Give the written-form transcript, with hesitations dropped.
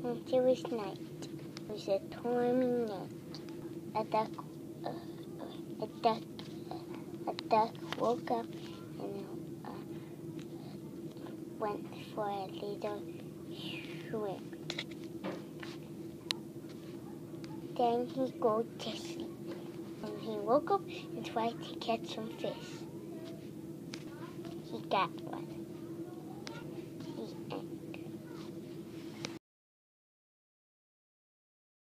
And it was night. It was a stormy night. A duck woke up and went for a little swim. Then he go to sleep. And he woke up and tried to catch some fish. He got one.